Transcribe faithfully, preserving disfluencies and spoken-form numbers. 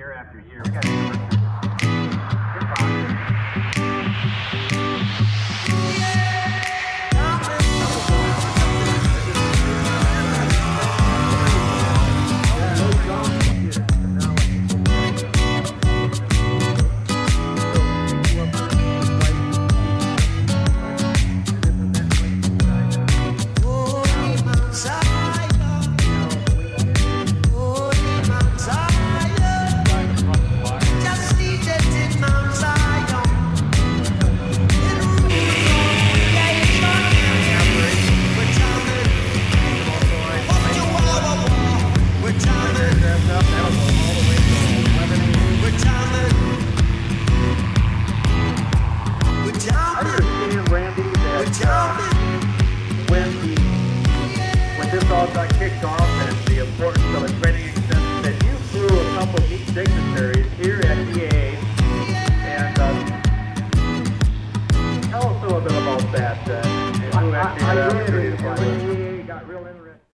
year after year. We got to this all got kicked off and the importance of the training extension that you flew a couple of neat dignitaries here at E A A. And uh, tell us a little bit about that. Uh, and who actually had the opportunity to fly.